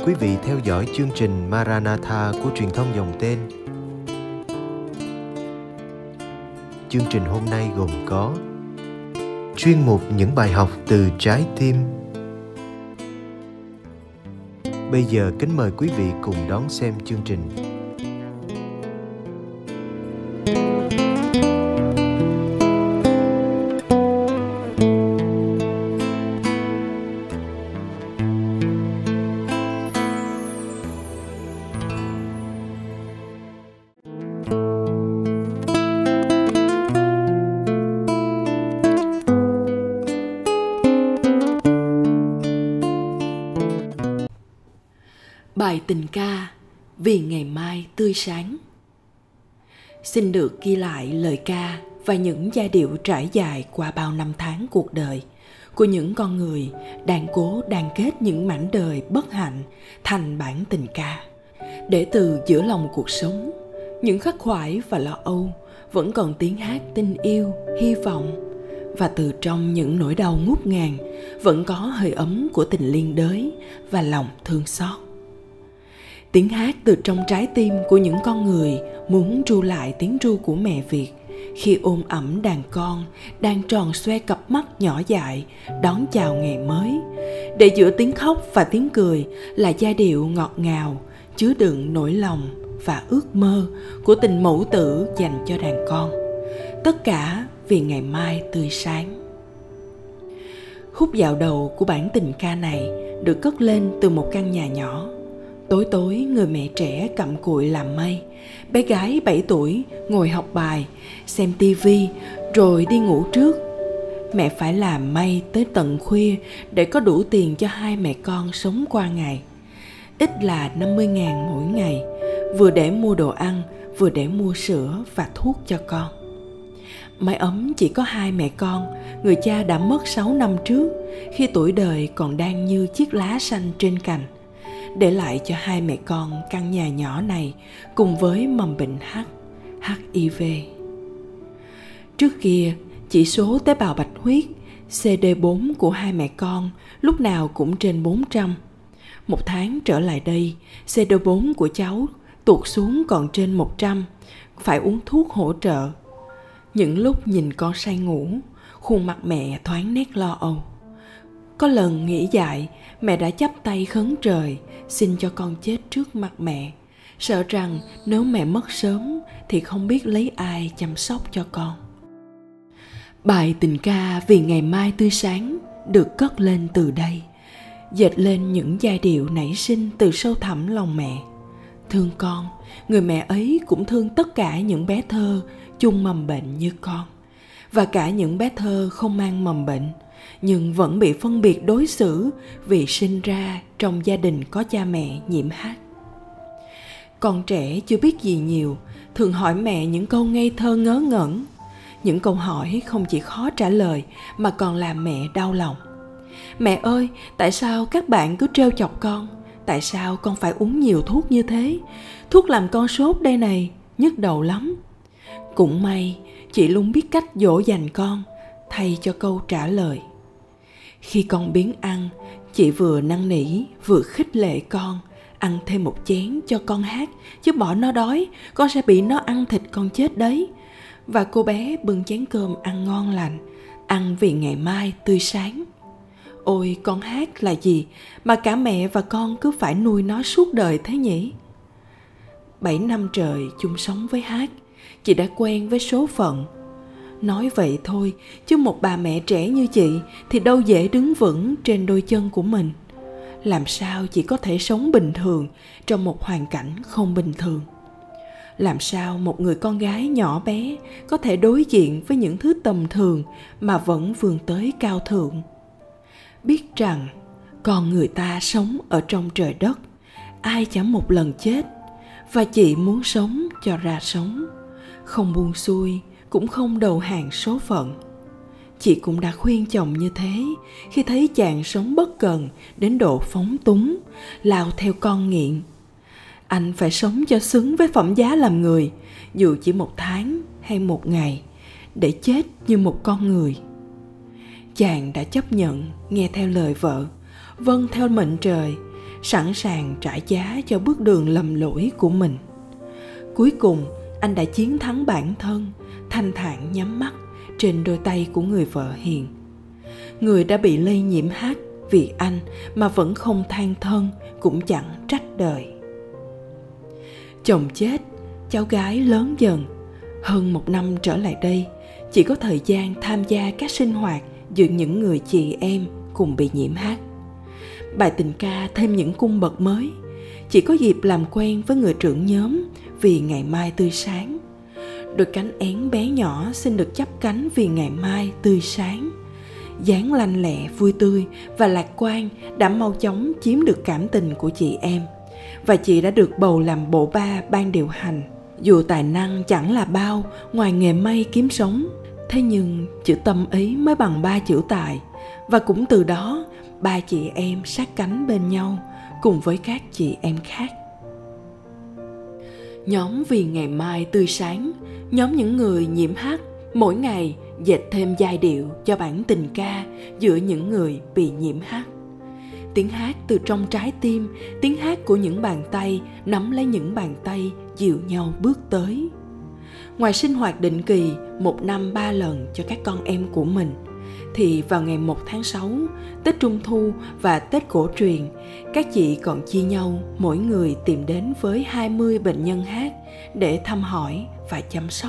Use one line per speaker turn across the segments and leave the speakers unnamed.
quý vị theo dõi chương trình Maranatha của truyền thông dòng tên. Chương trình hôm nay gồm có chuyên mục những bài học từ trái tim. Bây giờ kính mời quý vị cùng đón xem chương trình.
Bài tình ca Vì ngày mai tươi sáng. Xin được ghi lại lời ca và những giai điệu trải dài qua bao năm tháng cuộc đời của những con người đang cố đan kết những mảnh đời bất hạnh thành bản tình ca, để từ giữa lòng cuộc sống, những khắc khoải và lo âu vẫn còn tiếng hát tình yêu, hy vọng, và từ trong những nỗi đau ngút ngàn vẫn có hơi ấm của tình liên đới và lòng thương xót. Tiếng hát từ trong trái tim của những con người muốn ru lại tiếng ru của mẹ Việt khi ôm ẩm đàn con đang tròn xoe cặp mắt nhỏ dại đón chào ngày mới, để giữa tiếng khóc và tiếng cười là giai điệu ngọt ngào chứa đựng nỗi lòng và ước mơ của tình mẫu tử dành cho đàn con. Tất cả vì ngày mai tươi sáng. Khúc dạo đầu của bản tình ca này được cất lên từ một căn nhà nhỏ. Tối tối, người mẹ trẻ cặm cụi làm mây, bé gái 7 tuổi ngồi học bài, xem tivi rồi đi ngủ trước. Mẹ phải làm may tới tận khuya để có đủ tiền cho hai mẹ con sống qua ngày. Ít là 50.000 mỗi ngày, vừa để mua đồ ăn, vừa để mua sữa và thuốc cho con. Mái ấm chỉ có hai mẹ con, người cha đã mất 6 năm trước khi tuổi đời còn đang như chiếc lá xanh trên cành, để lại cho hai mẹ con căn nhà nhỏ này cùng với mầm bệnh HIV. Trước kia, chỉ số tế bào bạch huyết CD4 của hai mẹ con lúc nào cũng trên 400. Một tháng trở lại đây, CD4 của cháu tụt xuống còn trên 100, phải uống thuốc hỗ trợ. Những lúc nhìn con say ngủ, khuôn mặt mẹ thoáng nét lo âu. Có lần nghĩ dại, mẹ đã chắp tay khấn trời, xin cho con chết trước mặt mẹ, sợ rằng nếu mẹ mất sớm thì không biết lấy ai chăm sóc cho con. Bài tình ca Vì ngày mai tươi sáng được cất lên từ đây, dệt lên những giai điệu nảy sinh từ sâu thẳm lòng mẹ. Thương con, người mẹ ấy cũng thương tất cả những bé thơ chung mầm bệnh như con, và cả những bé thơ không mang mầm bệnh nhưng vẫn bị phân biệt đối xử vì sinh ra trong gia đình có cha mẹ nhiễm HIV. Con trẻ chưa biết gì nhiều, thường hỏi mẹ những câu ngây thơ ngớ ngẩn. Những câu hỏi không chỉ khó trả lời mà còn làm mẹ đau lòng. Mẹ ơi, tại sao các bạn cứ trêu chọc con? Tại sao con phải uống nhiều thuốc như thế? Thuốc làm con sốt đây này, nhức đầu lắm. Cũng may, chị luôn biết cách dỗ dành con, thay cho câu trả lời. Khi con biếng ăn, chị vừa năn nỉ vừa khích lệ con ăn thêm một chén cho con hát, chứ bỏ nó đói, con sẽ bị nó ăn thịt con chết đấy. Và cô bé bưng chén cơm ăn ngon lành, ăn vì ngày mai tươi sáng. Ôi, con hát là gì mà cả mẹ và con cứ phải nuôi nó suốt đời thế nhỉ? 7 năm trời chung sống với hát, chị đã quen với số phận. Nói vậy thôi, chứ một bà mẹ trẻ như chị thì đâu dễ đứng vững trên đôi chân của mình. Làm sao chị có thể sống bình thường trong một hoàn cảnh không bình thường? Làm sao một người con gái nhỏ bé có thể đối diện với những thứ tầm thường mà vẫn vươn tới cao thượng? Biết rằng con người ta sống ở trong trời đất, ai chẳng một lần chết, và chị muốn sống cho ra sống, không buông xuôi, cũng không đầu hàng số phận. Chị cũng đã khuyên chồng như thế khi thấy chàng sống bất cần đến độ phóng túng, lao theo con nghiện. Anh phải sống cho xứng với phẩm giá làm người, dù chỉ 1 tháng hay 1 ngày, để chết như một con người. Chàng đã chấp nhận nghe theo lời vợ, vâng theo mệnh trời, sẵn sàng trả giá cho bước đường lầm lỗi của mình. Cuối cùng, anh đã chiến thắng bản thân, thanh thản nhắm mắt trên đôi tay của người vợ hiền. Người đã bị lây nhiễm HIV vì anh mà vẫn không than thân, cũng chẳng trách đời. Chồng chết, cháu gái lớn dần. Hơn 1 năm trở lại đây, chị có thời gian tham gia các sinh hoạt giữa những người chị em cùng bị nhiễm HIV. Bài tình ca thêm những cung bậc mới. Chị có dịp làm quen với người trưởng nhóm Vì Ngày Mai Tươi Sáng. Đôi cánh én bé nhỏ xin được chắp cánh vì ngày mai tươi sáng. Dáng lanh lẹ, vui tươi và lạc quan đã mau chóng chiếm được cảm tình của chị em. Và chị đã được bầu làm bộ ba ban điều hành. Dù tài năng chẳng là bao ngoài nghề may kiếm sống, thế nhưng chữ tâm ý mới bằng 3 chữ tài. Và cũng từ đó, 3 chị em sát cánh bên nhau cùng với các chị em khác. Nhóm Vì Ngày Mai Tươi Sáng, nhóm những người nhiễm HIV mỗi ngày dệt thêm giai điệu cho bản tình ca giữa những người bị nhiễm HIV. Tiếng hát từ trong trái tim, tiếng hát của những bàn tay nắm lấy những bàn tay dìu nhau bước tới. Ngoài sinh hoạt định kỳ 1 năm 3 lần cho các con em của mình, thì vào ngày 1 tháng 6, Tết Trung Thu và Tết Cổ truyền, các chị còn chia nhau mỗi người tìm đến với 20 bệnh nhân HIV để thăm hỏi và chăm sóc.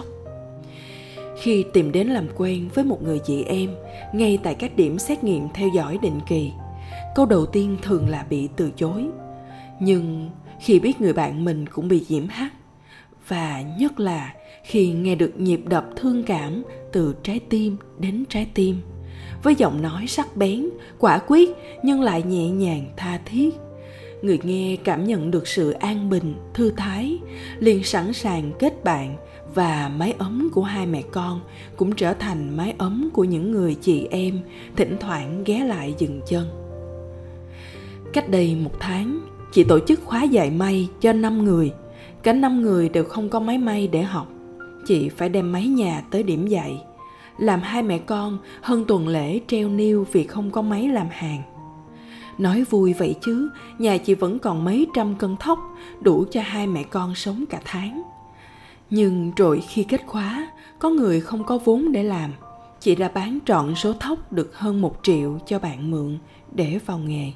Khi tìm đến làm quen với một người chị em ngay tại các điểm xét nghiệm theo dõi định kỳ, câu đầu tiên thường là bị từ chối. Nhưng khi biết người bạn mình cũng bị nhiễm HIV, và nhất là khi nghe được nhịp đập thương cảm từ trái tim đến trái tim, với giọng nói sắc bén, quả quyết nhưng lại nhẹ nhàng tha thiết, người nghe cảm nhận được sự an bình, thư thái, liền sẵn sàng kết bạn, và mái ấm của hai mẹ con cũng trở thành mái ấm của những người chị em thỉnh thoảng ghé lại dừng chân. Cách đây 1 tháng, chị tổ chức khóa dạy may cho 5 người. Cả 5 người đều không có máy may để học. Chị phải đem máy nhà tới điểm dạy. Làm hai mẹ con hơn tuần lễ treo niêu vì không có máy làm hàng. Nói vui vậy chứ, nhà chị vẫn còn mấy trăm cân thóc, đủ cho hai mẹ con sống cả tháng. Nhưng rồi khi kết khóa, có người không có vốn để làm. Chị đã bán trọn số thóc được hơn 1 triệu cho bạn mượn để vào nghề.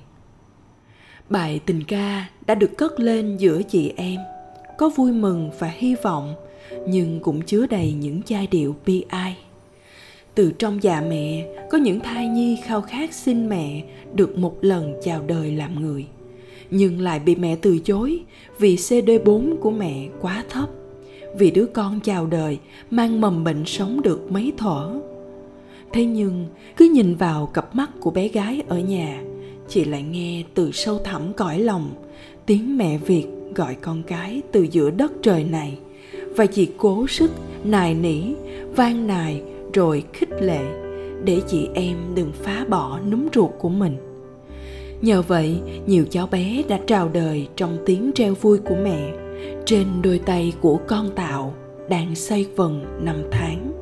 Bài tình ca đã được cất lên giữa chị em, có vui mừng và hy vọng, nhưng cũng chứa đầy những giai điệu bi ai. Từ trong dạ mẹ, có những thai nhi khao khát xin mẹ được một lần chào đời làm người, nhưng lại bị mẹ từ chối vì CD4 của mẹ quá thấp, vì đứa con chào đời mang mầm bệnh sống được mấy thuở. Thế nhưng cứ nhìn vào cặp mắt của bé gái ở nhà, chị lại nghe từ sâu thẳm cõi lòng tiếng mẹ Việt gọi con cái từ giữa đất trời này, và chị cố sức nài nỉ, van nài rồi khích lệ để chị em đừng phá bỏ núm ruột của mình. Nhờ vậy, nhiều cháu bé đã chào đời trong tiếng reo vui của mẹ, trên đôi tay của con tạo đang xoay vần 5 tháng.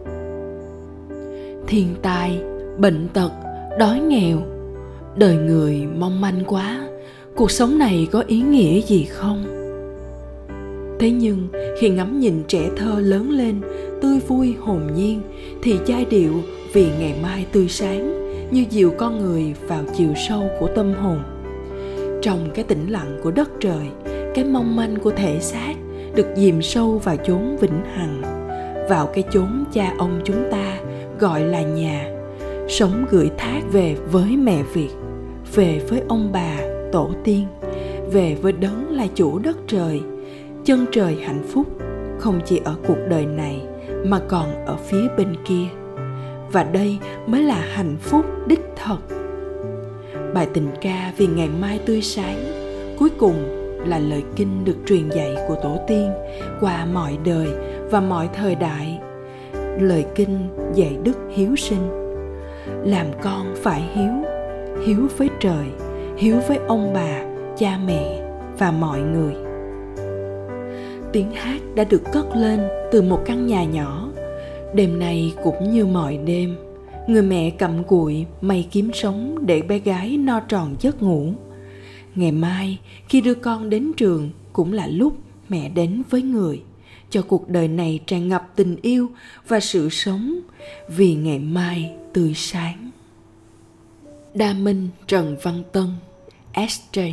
Thiên tai, bệnh tật, đói nghèo, đời người mong manh quá, cuộc sống này có ý nghĩa gì không? Thế nhưng khi ngắm nhìn trẻ thơ lớn lên, tươi vui hồn nhiên, thì giai điệu Vì Ngày Mai Tươi Sáng như dìu con người vào chiều sâu của tâm hồn. Trong cái tĩnh lặng của đất trời, cái mong manh của thể xác được dìm sâu vào chốn vĩnh hằng, vào cái chốn cha ông chúng ta gọi là nhà, sống gửi thác về với mẹ Việt, về với ông bà, tổ tiên, về với đấng là chủ đất trời. Chân trời hạnh phúc không chỉ ở cuộc đời này mà còn ở phía bên kia, và đây mới là hạnh phúc đích thực. Bài tình ca Vì Ngày Mai Tươi Sáng cuối cùng là lời kinh được truyền dạy của tổ tiên qua mọi đời và mọi thời đại. Lời kinh dạy đức hiếu sinh. Làm con phải hiếu, hiếu với trời, hiếu với ông bà, cha mẹ và mọi người. Tiếng hát đã được cất lên từ một căn nhà nhỏ. Đêm nay cũng như mọi đêm, người mẹ cặm cụi may kiếm sống để bé gái no tròn giấc ngủ. Ngày mai khi đưa con đến trường cũng là lúc mẹ đến với người, cho cuộc đời này tràn ngập tình yêu và sự sống, vì ngày mai tươi sáng. Đa Minh Trần Văn Tân, SJ.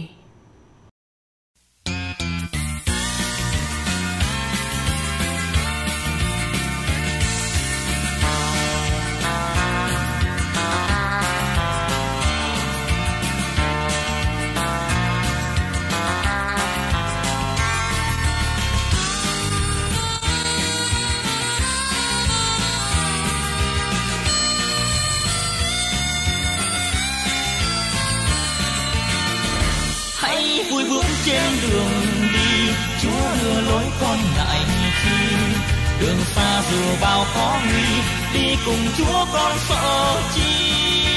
Vui bước trên đường đi, Chúa đưa lối con ngại chi. Đường xa dù bao khó nguy, đi cùng Chúa con sợ chi.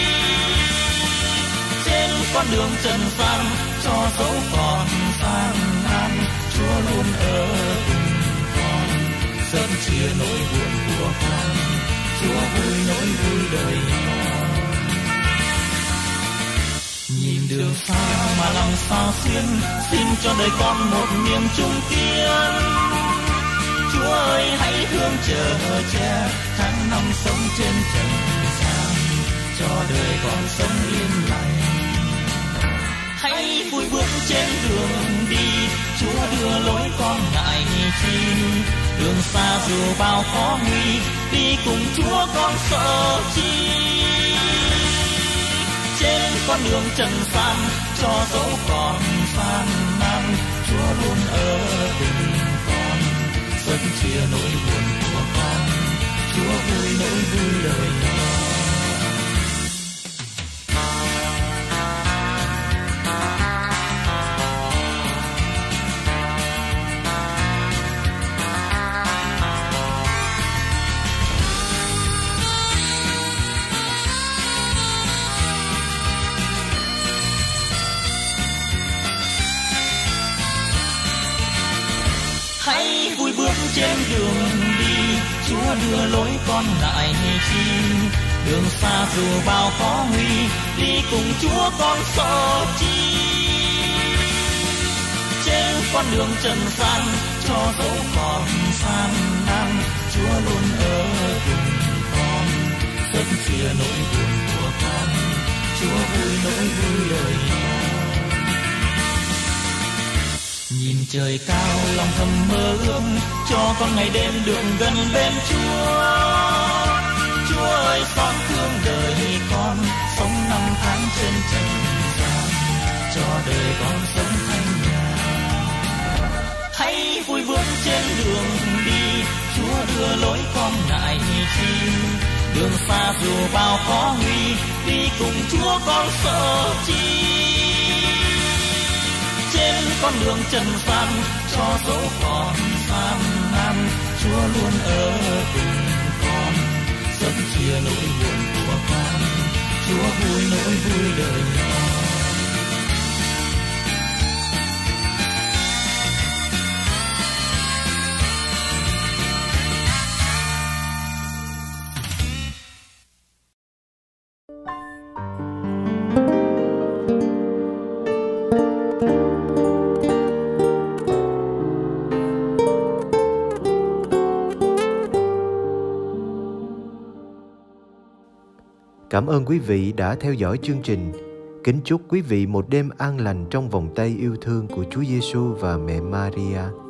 Trên con đường trần gian, cho dấu còn gian nan, Chúa luôn ở cùng con, sớm chia nỗi buồn của con, Chúa vui nỗi vui đời con. Nhìn đường xa mà lòng sao xuyên, xin cho đời con một niềm chung kiên. Chúa ơi hãy thương chờ che, tháng năm sống trên trần gian, cho đời con sống yên lành. Hãy vui bước trên đường đi, Chúa đưa lối con ngại chi. Đường xa dù bao khó nguy, đi cùng Chúa con sợ chi. Trên con đường trần gian, cho dẫu còn gian nan, Chúa luôn ở cùng con, sớm chia nỗi buồn của con, Chúa vui nỗi vui đời con. Hãy vui bước trên đường đi, Chúa đưa lối con ngại chi. Đường xa dù bao khó nguy, đi cùng Chúa con sợ chi. Trên con đường trần gian, cho dẫu còn gian nan, Chúa luôn ở cùng con, sớm chia nỗi buồn của con, Chúa vui nỗi vui đời con. Nhìn trời cao lòng thầm mơ ước, cho con ngày đêm được gần bên Chúa. Chúa ơi xót thương đời con, sống năm tháng trên trần gian, cho đời con sống thanh nhàn. Hãy vui bước trên đường đi, Chúa đưa lối con ngại chi. Đường xa dù bao khó nguy, đi cùng Chúa con sợ chi. Trên con đường trần gian, cho dẫu còn gian nan, Chúa luôn ở cùng con, sớm chia nỗi buồn của con, Chúa vui nỗi vui đời con.
Cảm ơn quý vị đã theo dõi chương trình. Kính chúc quý vị một đêm an lành trong vòng tay yêu thương của Chúa Giêsu và mẹ Maria.